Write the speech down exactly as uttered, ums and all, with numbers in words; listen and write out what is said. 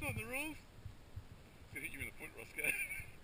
on the roof? It's gonna hit you in the foot real good.